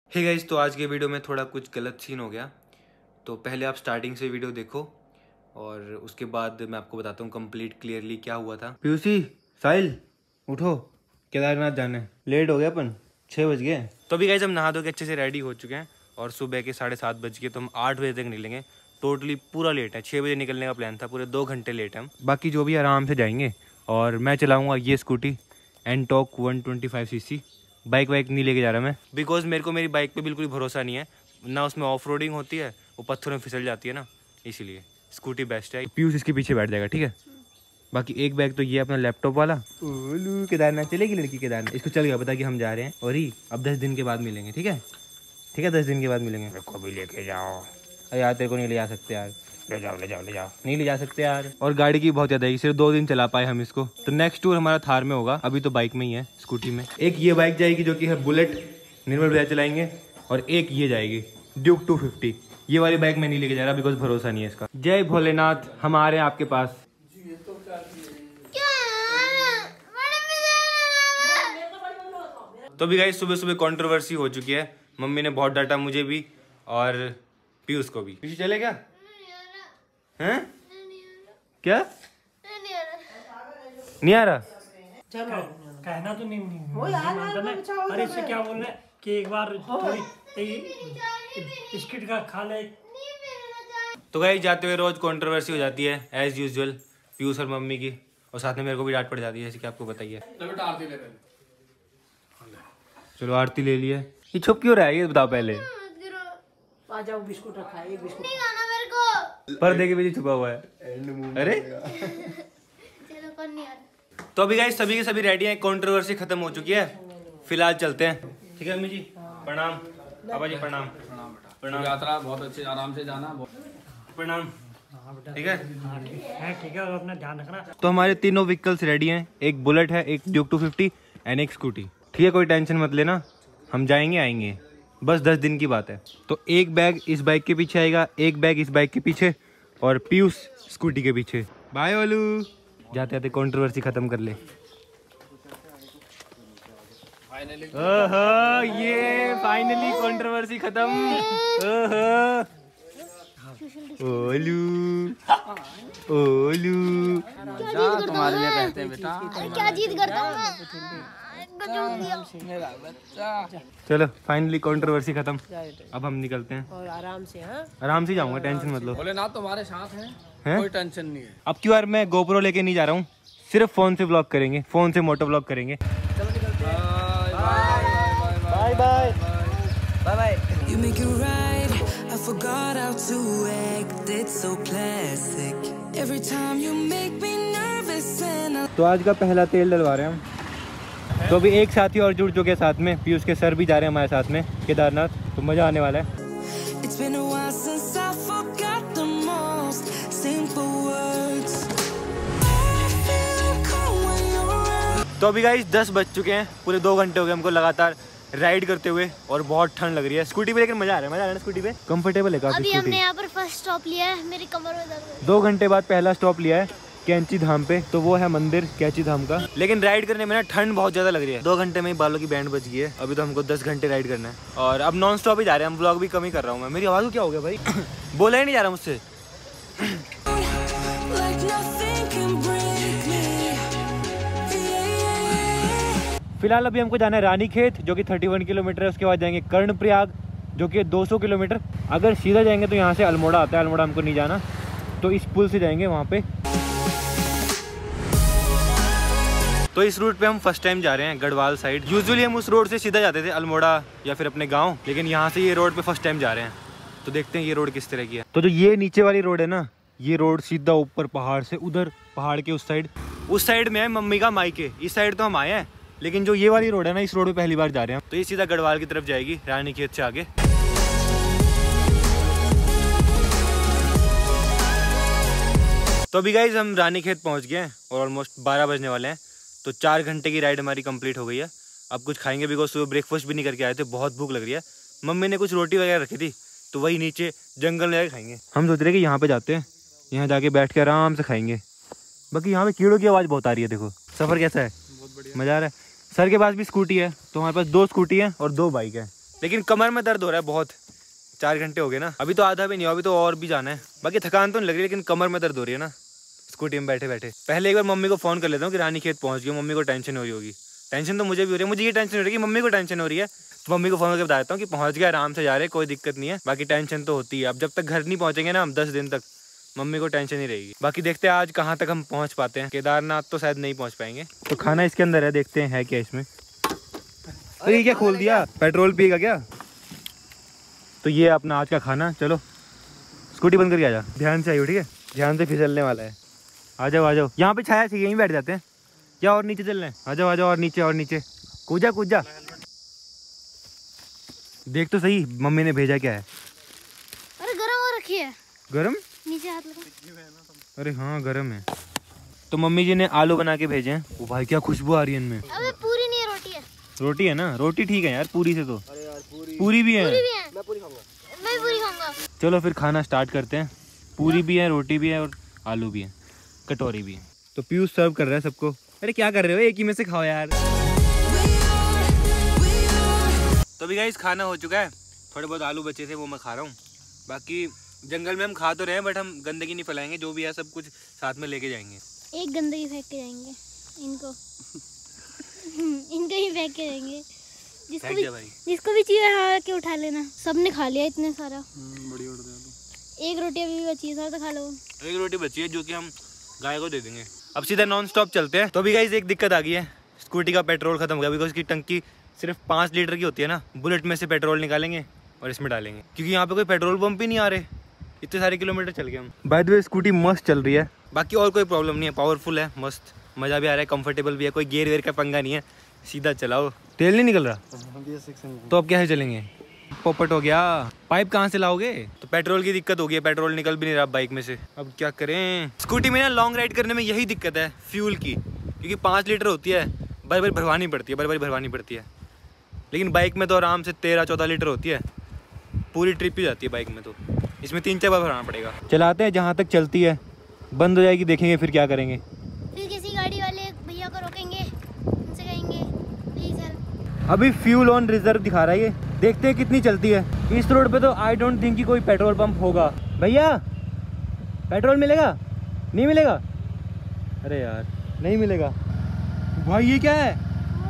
Hey guys, तो आज के वीडियो में थोड़ा कुछ गलत सीन हो गया। तो पहले आप स्टार्टिंग से वीडियो देखो और उसके बाद मैं आपको बताता हूँ कंप्लीट क्लियरली क्या हुआ था। पीयूसी, साहिल उठो, केदारनाथ जाना है, लेट हो गया, अपन 6 बज गए। तो अभी गाइस हम नहा धो के अच्छे से रेडी हो चुके हैं और सुबह के 7:30 बज गए, तो हम 8 बजे तक निकलेंगे। टोटली पूरा लेट है, 6 बजे निकलने का प्लान था, पूरे 2 घंटे लेट है हम। बाकी जो भी आराम से जाएंगे। और मैं चलाऊँगा ये स्कूटी एनटॉक 125cc। बाइक वाइक नहीं लेके जा रहा मैं, बिकॉज मेरे को मेरी बाइक पे बिल्कुल भरोसा नहीं है ना, उसमें ऑफ रोडिंग होती है, वो पत्थरों में फिसल जाती है ना, इसीलिए स्कूटी बेस्ट है। पीयूष इसके पीछे बैठ जाएगा, ठीक है। बाकी एक बैग तो ये अपना लैपटॉप वाला। ओलू केदारनाथ चलेगी लड़की केदारनाथ, इसको चल गया पता कि हम जा रहे हैं। और ही अब 10 दिन के बाद मिलेंगे, ठीक है, ठीक है, 10 दिन के बाद मिलेंगे। मेरे को भी लेके जाओ। अरे यार तेरे को नहीं ले जा सकते यार, ले जाओ ले जाओ ले जाओ, नहीं ले जा सकते यार। और गाड़ी की बहुत ज़्यादा है, सिर्फ 2 दिन चला पाए हम इसको। तो नेक्स्ट टूर हमारा थार में होगा, अभी तो बाइक में ही है, स्कूटी में। एक ये बाइक जाएगी जो कि है बुलेट, निर्मल भैया चलाएंगे। और एक ये जाएगी ड्यूक 250। ये वाली बाइक मैं नहीं लेके जा रहा बिकॉज भरोसा नहीं है इसका। जय भोलेनाथ, हम आ रहे हैं आपके पास। तो भी गाइस सुबह सुबह कंट्रोवर्सी हो चुकी है, मम्मी ने बहुत डांटा मुझे भी और पीयूष को भी। पीयूष चले क्या? हैं? क्या? नहीं आ रहा? चलो कहना तो नहीं मानता ना। अरे इससे क्या बोल रहे कि एक बार थोड़ी बिस्किट का खा ले। तो गाइस जाते हुए रोज कंट्रोवर्सी हो जाती है एज यूजुअल, पीयूष और मम्मी की, और साथ में मेरे को भी डांट पड़ जाती है, जैसे कि आपको बताइए। चलो आरती ले लिए। ये छुप क्यों रहा है ये बताओ पहले। आ जाओ, बिस्कुट रखा है, एक बिस्कुट मेरे को पर्दे के पीछे छुपा हुआ है। अरे तो अभी गाइस सभी के सभी रेडी हैं, कंट्रोवर्सी खत्म हो चुकी है, फिलहाल चलते हैं, ठीक है। अम्मी जी प्रणाम, पापा जी प्रणाम। प्रणाम। यात्रा बहुत अच्छे, आराम से जाना। प्रणाम, ठीक है। ठीक है, अपना ध्यान रखना। तो हमारे तीनों व्हीकल्स रेडी हैं, एक बुलेट है, एक ड्यूक 250 एंड एक स्कूटी, ठीक है। कोई टेंशन मत लेना, हम जाएंगे आएंगे, बस 10 दिन की बात है। तो एक बैग इस बाइक के पीछे आएगा, एक बैग इस बाइक के पीछे और पीयूष स्कूटी के पीछे। बाय ओलू, जाते जाते कंट्रोवर्सी खत्म कर ले। ओहो ये फाइनली कंट्रोवर्सी खत्म। ओहो ओलू ओलू, तुम्हारे लिए कहते हैं बेटा। क्या जीत करता हूँ चलो फाइनली कंट्रोवर्सी खत्म, अब हम निकलते हैं। और आराम से, हाँ आराम से जाऊंगा, टेंशन मत लो। भोलेनाथ तुम्हारे साथ हैं, कोई टेंशन नहीं है। अब की बार मैं गोप्रो लेके नहीं जा रहा हूँ, सिर्फ फोन से व्लॉग करेंगे, फोन से मोटो व्लॉग करेंगे। Bye bye bye bye. तो आज का पहला तेल डलवा रहे हैं हम। तो अभी एक साथी और जुड़ चुके हैं साथ में, पीयूष के सर भी जा रहे हैं हमारे साथ में केदारनाथ, तो मजा आने वाला है। तो अभी गाइस 10 बज चुके हैं, पूरे 2 घंटे हो गए हमको लगातार राइड करते हुए और बहुत ठंड लग रही है स्कूटी पे, लेकिन मजा आ रहा है, मजा आ रहा है स्कूटी पे, कंफर्टेबल है काफी। अभी हमने यहाँ पर फर्स्ट स्टॉप लिया है, मेरी कमर में दर्द है। 2 घंटे बाद पहला स्टॉप लिया है कैंची धाम पे, तो वो है मंदिर कैंची धाम का। लेकिन राइड करने में ना ठंड बहुत ज्यादा लग रही है, 2 घंटे में ही बालों की बैंड बज गई है। अभी तो हमको 10 घंटे राइड करना है और अब नॉन स्टॉप ही जा रहे हैं हम, व्लॉग भी कम ही कर रहा हूँ मैं। मेरी आवाज को क्या हो गया भाई? बोला ही नहीं जा रहा मुझसे। फिलहाल अभी हमको जाना है रानीखेत जो कि 31 किलोमीटर है, उसके बाद जाएंगे कर्णप्रयाग जो कि 200 किलोमीटर। अगर सीधा जाएंगे तो यहाँ से अल्मोड़ा आता है, अल्मोड़ा हमको नहीं जाना, तो इस पुल से जाएंगे वहाँ पे। तो इस रूट पे हम फर्स्ट टाइम जा रहे हैं, गढ़वाल साइड। यूजुअली हम उस रोड से सीधा जाते थे अल्मोड़ा या फिर अपने गाँव, लेकिन यहाँ से ये रोड पे फर्स्ट टाइम जा रहे हैं, तो देखते हैं ये रोड किस तरह की है। तो जो ये नीचे वाली रोड है ना, ये रोड सीधा ऊपर पहाड़ से, उधर पहाड़ के उस साइड में है मम्मी का मायके। इस साइड तो हम आए हैं, लेकिन जो ये वाली रोड है ना, इस रोड पे पहली बार जा रहे हैं। तो ये सीधा गढ़वाल की तरफ जाएगी, रानीखेत से आगे। तो अभी गाइज हम रानीखेत पहुंच गए हैं और ऑलमोस्ट 12 बजने वाले हैं, तो 4 घंटे की राइड हमारी कंप्लीट हो गई है। अब कुछ खाएंगे, बिकॉज सुबह ब्रेकफास्ट भी नहीं करके आए थे, बहुत भूख लग रही है। मम्मी ने कुछ रोटी वगैरह रखी थी, तो वही नीचे जंगल में जाके खाएंगे। हम सोच रहे कि यहाँ पे जाते हैं, यहाँ जाके बैठ के आराम से खाएंगे। बाकी यहाँ पे कीड़ों की आवाज़ बहुत आ रही है। देखो सफ़र कैसा है, मज़ा आ रहा है। सर के पास भी स्कूटी है, तो हमारे पास 2 स्कूटी है और 2 बाइक है। लेकिन कमर में दर्द हो रहा है बहुत। 4 घंटे हो गए ना, अभी तो आधा भी नहीं हुआ, अभी तो और भी जाना है। बाकी थकान तो नहीं लग रही, लेकिन कमर में दर्द हो रही है ना स्कूटी में बैठे बैठे। पहले एक बार मम्मी को फ़ोन कर लेता हूँ कि रानी खेत पहुँच गई। मम्मी को टेंशन हो रही होगी। टेंशन तो मुझे भी हो रही है, मुझे ये टेंशन हो रही है कि मम्मी को टेंशन हो रही है। तो मम्मी को फ़ोन करके बताता हूँ कि पहुँच गया, आराम से जा रहे, कोई दिक्कत नहीं है। बाकी टेंशन तो होती है। अब जब तक घर नहीं पहुँचेंगे ना हम 10 दिन तक, मम्मी को टेंशन ही रहेगी। बाकी देखते हैं आज कहाँ तक हम पहुँच पाते हैं। केदारनाथ तो शायद नहीं पहुँच पाएंगे। तो खाना इसके अंदर है, देखते हैं है क्या इसमें। तो ये क्या खोल दिया, पेट्रोल पिएगा क्या? तो ये अपना आज का खाना। चलो स्कूटी बंद करके आ जा, ध्यान से आइयो, ठीक है? ध्यान से फिसलने वाला है। आ जाओ आ जाओ, यहाँ पे छाया चाहिए, यहीं बैठ जाते हैं। या और नीचे चलना है? आ जाओ आ जाओ, और नीचे और नीचे, कूदा कूदा। देख तो सही मम्मी ने भेजा क्या है। अरे गरम हो रखी है। गरम? नीचे हाथ लगा। अरे हाँ गरम है। तो मम्मी जी ने आलू बना के भेजे हैं। ओ भाई क्या खुशबू आ रही है इनमें। अबे पूरी नहीं है, रोटी है। रोटी है ना? रोटी ठीक है यार, पूरी से तो। अरे यार पूरी भी है। मैं पूरी खाऊंगा। मैं पूरी खाऊंगा। चलो फिर खाना स्टार्ट करते हैं। पूरी भी है, रोटी भी है और आलू भी है, कटोरी भी है। तो पीयूष सर्व कर रहा है सबको। अरे क्या कर रहे हो, एक ही में से खाओ यार। तो भी गाइस खाना हो चुका है। थोड़े बहुत आलू बचे थे वो मैं खा रहा हूँ। बाकी जंगल में हम खा तो रहे हैं, बट हम गंदगी नहीं फैलाएंगे। जो भी है सब कुछ साथ में लेके जाएंगे। एक गंदगी फेंक के जाएंगे इनको। इनको ही फेंक के जाएंगे। जिसको भी चाहिए हाँ के उठा लेना। सबने खा लिया इतने सारा। एक रोटी अभी बची है, सारा तो खा लो। एक रोटी बची है जो कि हम गाय को दे देंगे। अब सीधा नॉन स्टॉप चलते हैं। तो अभी गाइस एक दिक्कत आ गई है, स्कूटी का पेट्रोल खत्म हो गया। बिकॉज की टंकी सिर्फ 5 लीटर की होती है ना। बुलेट में से पेट्रोल निकालेंगे और इसमें डालेंगे, क्योंकि यहाँ पे कोई पेट्रोल पंप ही नहीं आ रहे। इतने सारे किलोमीटर चल गए हम। बाय द वे स्कूटी मस्त चल रही है, बाकी और कोई प्रॉब्लम नहीं है। पावरफुल है, मस्त, मज़ा भी आ रहा है, कंफर्टेबल भी है। कोई गेयर वेयर का पंगा नहीं है, सीधा चलाओ। तेल नहीं निकल रहा तो अब कैसे चलेंगे? पोपट हो गया। पाइप कहाँ से लाओगे? तो पेट्रोल की दिक्कत हो गई है, पेट्रोल निकल भी नहीं रहा बाइक में से। अब क्या करें? स्कूटी में ना लॉन्ग राइड करने में यही दिक्कत है फ्यूल की, क्योंकि 5 लीटर होती है, बार बार भरवानी पड़ती है, बार बार भरवानी पड़ती है। लेकिन बाइक में तो आराम से 13-14 लीटर होती है, पूरी ट्रिप ही जाती है बाइक में। तो इसमें 3-4 बार भरवाना पड़ेगा। चलाते हैं जहाँ तक चलती है, बंद हो जाएगी देखेंगे फिर क्या करेंगे। फिर किसी गाड़ी वाले भैया को रोकेंगे, उनसे कहेंगे प्लीज हेल्प। अभी फ्यूल ऑन रिजर्व दिखा रहा है ये, देखते हैं कितनी चलती है। इस रोड पे तो आई डोंट थिंक कि कोई पेट्रोल पंप होगा। भैया पेट्रोल मिलेगा? नहीं मिलेगा? अरे यार नहीं मिलेगा। भाई ये क्या है?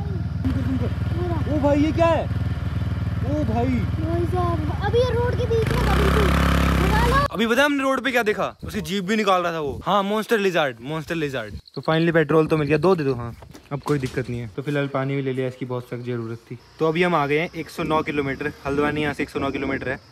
ओ भाई ये क्या है? ओ भाई अभी ये रोड के बीच में अभी पता है हमने रोड पे क्या देखा? उसकी जीप भी निकाल रहा था वो। हाँ मॉन्स्टर लिजार्ड। तो फाइनली पेट्रोल तो मिल गया। 2 दे दो। हाँ अब कोई दिक्कत नहीं है। तो फिलहाल पानी भी ले लिया, इसकी बहुत सख्त जरूरत थी। तो अभी हम आ गए हैं 109 किलोमीटर। हल्द्वानी यहाँ से 109 किलोमीटर है।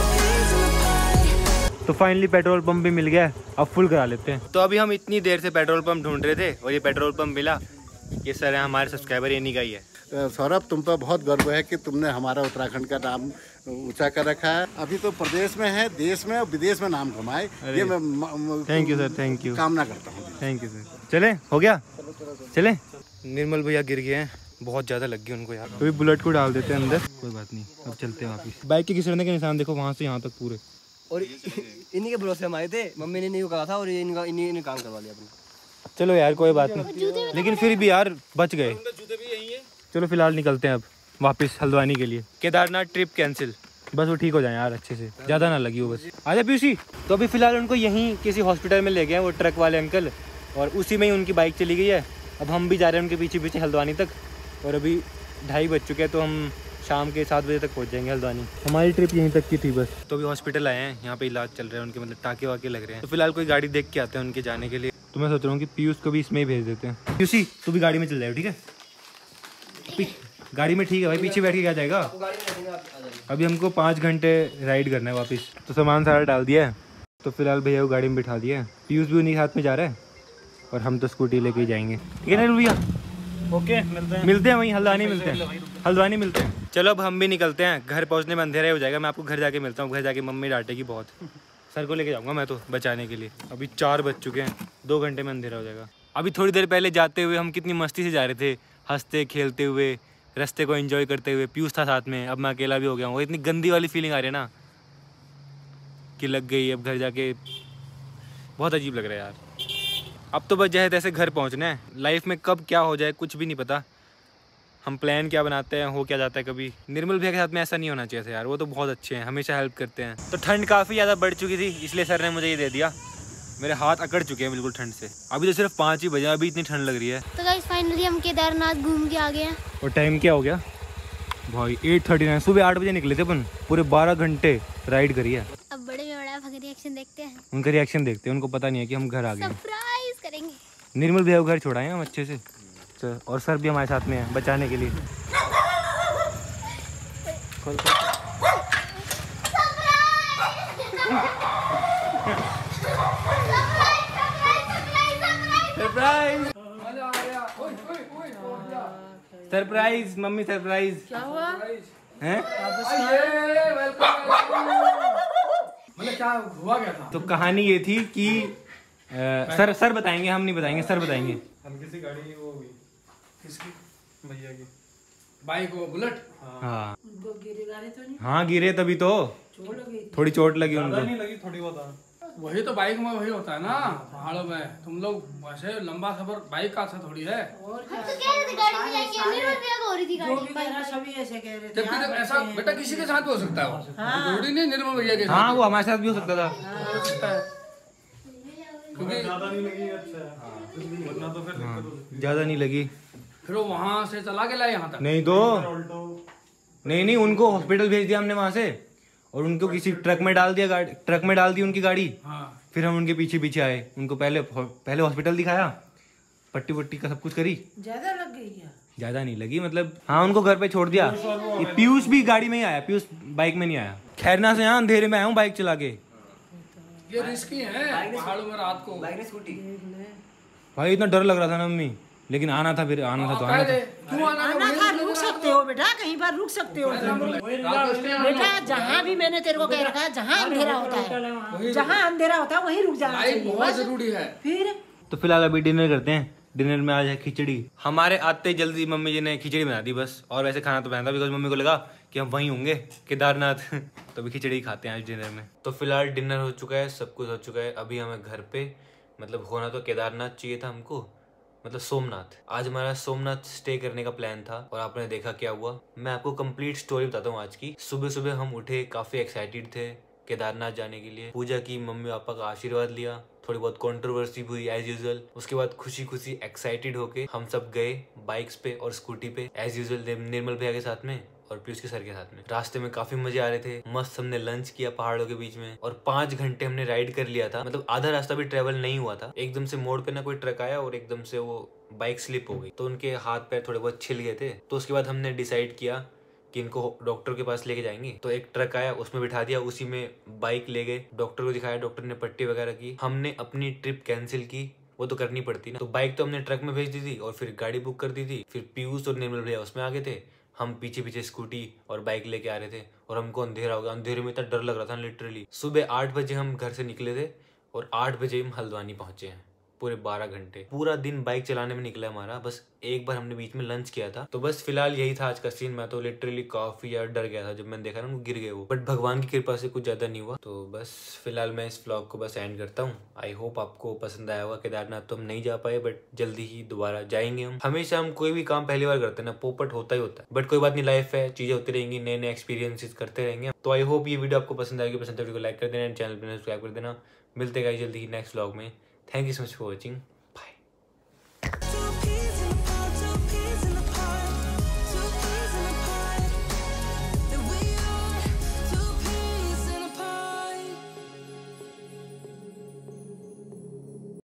तो फाइनली पेट्रोल पंप भी मिल गया, अब फुल करा लेते हैं। तो अभी हम इतनी देर से पेट्रोल पंप ढूंढ रहे थे और ये पेट्रोल पंप मिला। ये सर है हमारे सब्सक्राइबर, ये नहीं का ही है। सौरभ तुम पर बहुत गर्व है कि तुमने हमारा उत्तराखंड का नाम ऊंचा कर रखा है। अभी तो प्रदेश में है, देश में और विदेश में नाम कमाए, ये मैं thank you sir, thank you, कामना करता हूँ। Thank you sir. चले हो गया, चले। निर्मल भैया गिर गए हैं, बहुत ज़्यादा लग गई उनको यार। तो बुलेट को डाल देते हैं अंदर, कोई बात नहीं। अब चलते हैं वापस। बाइक के घिसड़ने के निशान देखो वहाँ से यहाँ तक पूरे। और इन्हीं के भरोसे हम आए थे, मम्मी ने नहीं कहा था और इन्हीं ने काम करवा लिया अपना। चलो यार कोई बात नहीं, लेकिन फिर भी यार बच गए। चलो फिलहाल निकलते हैं अब वापस हल्द्वानी के लिए। केदारनाथ ट्रिप कैंसिल, बस वो ठीक हो जाए यार अच्छे से, ज़्यादा ना लगी हो बस। आजा पीयूसी। तो अभी फिलहाल उनको यहीं किसी हॉस्पिटल में ले गए वो ट्रक वाले अंकल, और उसी में ही उनकी बाइक चली गई है। अब हम भी जा रहे हैं उनके पीछे पीछे हल्द्वानी तक, और अभी 2:30 बज चुके हैं, तो हम शाम के 7 बजे तक पहुंच जाएंगे हल्द्वानी। हमारी ट्रिप यहीं तक की थी बस। तो अभी हॉस्पिटल आए हैं, यहाँ पे इलाज चल रहा है उनके, मतलब टाँके वाके लग रहे हैं। तो फिलहाल कोई गाड़ी देख के आते हैं उनके जाने के लिए। तो मैं सोच रहा हूँ कि पीयूष को भी इसमें ही भेज देते हैं। पीयूसी तू भी गाड़ी में चल जाए, ठीक है? गाड़ी में ठीक है भाई, पीछे बैठ के क्या जाएगा। अभी हमको 5 घंटे राइड करना है वापस। तो सामान सारा डाल दिया है, तो फिलहाल भैया को गाड़ी में बिठा दिया है। पीयूष भी उन्हीं के हाथ में जा रहा है, और हम तो स्कूटी लेके ही जाएंगे, ठीक है ना भैया? ओके, मिलते हैं वहीं हल्द्वानी, हल्द्वानी मिलते हैं। चलो अब हम भी निकलते हैं, घर पहुंचने में अंधेरा हो जाएगा। मैं आपको घर जाके मिलता हूँ, घर जाके मम्मी डांटेगी बहुत। सर को लेके जाऊँगा मैं तो बचाने के लिए। अभी 4 बज चुके हैं, 2 घंटे में अंधेरा हो जाएगा। अभी थोड़ी देर पहले जाते हुए हम कितनी मस्ती से जा रहे थे, हंसते खेलते हुए, रास्ते को एंजॉय करते हुए। पीयूष था साथ में, अब मैं अकेला भी हो गया हूँ। इतनी गंदी वाली फीलिंग आ रही है ना कि लग गई। अब घर जाके बहुत अजीब लग रहा है यार। अब तो बस जैसे तैसे घर पहुँचना है। लाइफ में कब क्या हो जाए कुछ भी नहीं पता। हम प्लान क्या बनाते हैं हो क्या जाता है कभी। निर्मल भैया के साथ में ऐसा नहीं होना चाहिए था यार, वो तो बहुत अच्छे हैं, हमेशा हेल्प करते हैं। तो ठंड काफ़ी ज़्यादा बढ़ चुकी थी, इसलिए सर ने मुझे ये दे दिया। मेरे हाथ अकड़ चुके हैं बिल्कुल ठंड से। अभी तो सिर्फ 5 ही बजे, अभी इतनी ठंड लग रही है। तो गाइस फाइनली हम केदारनाथ घूम के आ गए हैं। और टाइम क्या हो गया भाई? 8:39। सुबह 8 बजे निकले थे अपन, पूरे 12 घंटे राइड करी है। अब बड़े में बड़ा का रिएक्शन देखते हैं। उनका रिएक्शन देखते हैं, उनको पता नहीं है कि हम घर आ गए। सरप्राइज करेंगे। निर्मल भैया को घर छोड़ाए हम अच्छे से, और सर भी हमारे साथ में है बचाने के लिए। Surprise surprise mummy surprise. क्या हुआ हैं? मतलब क्या हुआ क्या था? तो कहानी ये थी कि सर बताएंगे, हम नहीं बताएंगे, सर बताएंगे। हल्की सी गाड़ी वो हुई। किसकी? भैया की बाइक वो बुलेट। हाँ गिरे गाड़ी तो नहीं? हाँ गिरे तभी तो, थोड़ी चोट लगी उनको। नहीं लगी, थोड़ी बहुत। वही तो बाइक में वही होता है ना पहाड़ों में। तुम लोग वैसे लंबा सफर बाइक का अच्छा थोड़ी है। जबकि जब ऐसा बेटा किसी के साथ भी हो सकता है, वो जरूरी नहीं निर्मल भैया के साथ। हाँ वो हमारे साथ भी हो सकता था। हो सकता है क्योंकि ज्यादा नहीं लगी। अच्छा वरना तो फिर दिक्कत हो सकती ज्यादा नहीं लगी। फिर वो वहां से चला के लाए यहाँ तक। नहीं तो है। नहीं उनको हॉस्पिटल भेज दिया हमने वहां से, और उनको किसी ट्रक में डाल दिया, ट्रक में डाल दी उनकी गाड़ी। हाँ। फिर हम उनके पीछे पीछे आए, उनको पहले हॉस्पिटल दिखाया, पट्टी वट्टी का सब कुछ करी। ज्यादा लग गई क्या? ज्यादा नहीं लगी, मतलब हाँ उनको घर पे छोड़ दिया। ये पीयूष भी गाड़ी में ही आया, पीयूष बाइक में नहीं आया। खैरना से यहाँ अंधेरे में आया हूँ बाइक चला के। ये रिस्की है पहाड़ों में रात को। बाइक ने स्कूटी। भाई इतना डर लग रहा था ना मम्मी, लेकिन आना था, फिर आना था तो आना था। क्यों आना था, रुक सकते हो बेटा, कहीं पर रुक सकते हो बेटा। जहाँ भी मैंने तेरे को कह रखा है, जहाँ अंधेरा होता है, जहाँ अंधेरा होता है वहीं रुक जाना बाइक चाहिए। बहुत जरूरी है। फिर तो फिलहाल अभी डिनर करते हैं। डिनर में आज है खिचड़ी। हमारे आते ही जल्दी मम्मी जी ने खिचड़ी बना दी बस, और वैसे खाना तो बना था बिकॉज मम्मी को लगा कि हम वहीं होंगे केदारनाथ तो अभी खिचड़ी खाते हैं आज डिनर में। तो फिलहाल डिनर हो चुका है, सब कुछ हो चुका है। अभी हमें घर पे, मतलब होना तो केदारनाथ चाहिए था हमको, मतलब सोमनाथ। आज हमारा सोमनाथ स्टे करने का प्लान था, और आपने देखा क्या हुआ। मैं आपको कंप्लीट स्टोरी बताता हूँ आज की। सुबह सुबह हम उठे, काफी एक्साइटेड थे केदारनाथ जाने के लिए। पूजा की, मम्मी पापा का आशीर्वाद लिया, थोड़ी बहुत कंट्रोवर्सी हुई एज यूजुअल। उसके बाद खुशी खुशी एक्साइटेड होके हम सब गए बाइक्स पे और स्कूटी पे एज यूजुअल, निर्मल भैया के साथ में और पीयूष के सर के साथ में। रास्ते में काफी मजे आ रहे थे, मस्त हमने लंच किया पहाड़ों के बीच में, और 5 घंटे हमने राइड कर लिया था। मतलब आधा रास्ता भी ट्रेवल नहीं हुआ था। एकदम से मोड़ पे ना कोई ट्रक आया और एकदम से वो बाइक स्लिप हो गई, तो उनके हाथ पैर थोड़े बहुत छिल गए थे। तो उसके बाद हमने डिसाइड किया कि इनको डॉक्टर के पास लेके जाएंगे। तो एक ट्रक आया, उसमें बिठा दिया, उसी में बाइक ले गए, डॉक्टर को दिखाया, डॉक्टर ने पट्टी वगैरह की। हमने अपनी ट्रिप कैंसिल की, वो तो करनी पड़ती ना। तो बाइक तो हमने ट्रक में भेज दी थी और फिर गाड़ी बुक कर दी थी। फिर पीयूष और निर्मल भैया उसमें आ गए थे, हम पीछे पीछे स्कूटी और बाइक लेके आ रहे थे, और हमको अंधेरा हो गया। अंधेरे में इतना डर लग रहा था लिटरली। सुबह 8 बजे हम घर से निकले थे और 8 बजे हम हल्द्वानी पहुंचे हैं। पूरे 12 घंटे पूरा दिन बाइक चलाने में निकला हमारा। बस एक बार हमने बीच में लंच किया था। तो बस फिलहाल यही था आज का सीन। मैं तो लिटरली काफी यार डर गया था जब मैंने देखा ना वो गिर गए वो, बट भगवान की कृपा से कुछ ज्यादा नहीं हुआ। तो बस फिलहाल मैं इस व्लॉग को बस एंड करता हूँ। आई होप आपको पसंद आया होगा। केदारनाथ तो हम नहीं जा पाए, बट जल्दी ही दोबारा जाएंगे हम। हमेशा हम कोई भी काम पहली बार करते हैं ना, पोपट होता ही होता है, बट कोई बात नहीं, लाइफ है, चीजें होती रहेंगी, नए नए एक्सपीरियंसेस करते रहेंगे। तो आई होप ये वीडियो आपको पसंद आएगी। पसंद है वीडियो को लाइक कर देना, चैनल पर सब्सक्राइब कर देना। मिलते हैं जल्दी ही नेक्स्ट व्लॉग में। Thank you so much for watching.